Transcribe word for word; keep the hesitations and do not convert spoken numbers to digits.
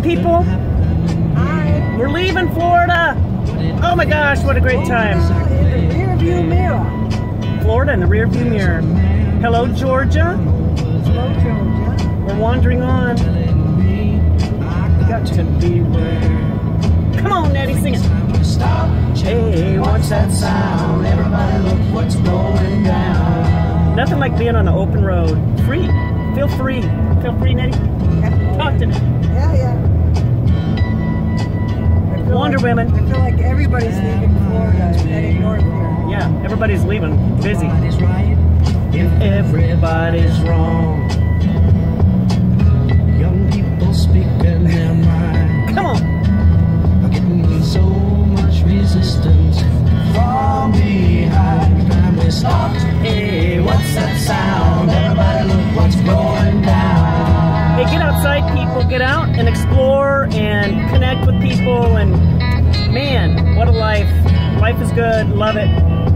people. Hi. We're leaving Florida. Oh my gosh, what a great time. In the rearview mirror. Florida in the rearview mirror. Hello, Georgia. Hello, Georgia. We're wandering on. Got to beware. Come on, Nettie, sing it. Stop. Hey, what's that sound? Everybody look what's going down. Nothing like being on an open road. Free. Feel free. Feel free, Nettie. Talk to me. Yeah, yeah. Wonder like, Women. I feel like everybody's leaving Florida, heading north here. Yeah, everybody's leaving. Busy. Everybody's right if everybody's wrong. Young people speaking their mind. Come on. Getting so much resistance from behind. Time we stopped. Hey, what's that sound? Everybody look what's going down. Hey, get outside, people. Get out and explore and connect with people. And man, what a life. Life is good. Love it.